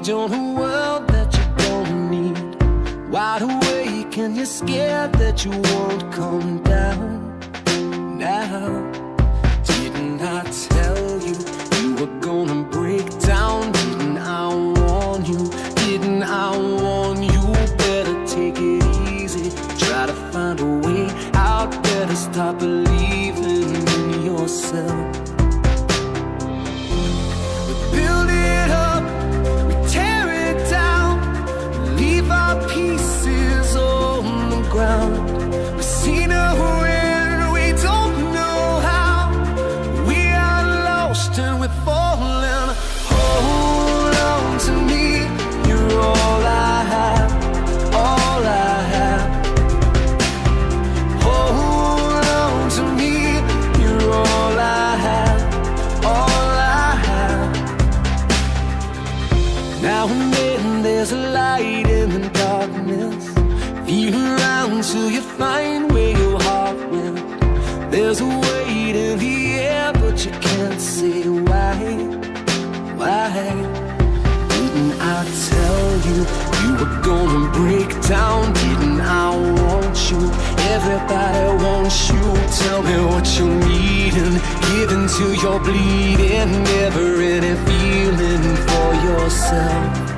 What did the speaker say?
on a world that you don't need. Wide awake and you're scared that you won't come down. Now, didn't I tell you you were gonna break down? Didn't I warn you? Didn't I warn you? Better take it easy. Try to find a way out. Better stop believing in yourself. We build it up, we tear it down, leave our pieces on the ground. We see no end, we don't know how. We are lost and we're falling. Hold on to me, you're all I have, all I have. Hold on to me, you're all I have, all I have. Now and then there's a light in the darkness. Feel around till you find where your heart went. There's a weight in the air, but you can't say why. Why? Didn't I tell you you were gonna break down? Didn't I want you? Everybody wants you. Tell me what you're needing. Give until you're bleeding. Never any feeling for yourself.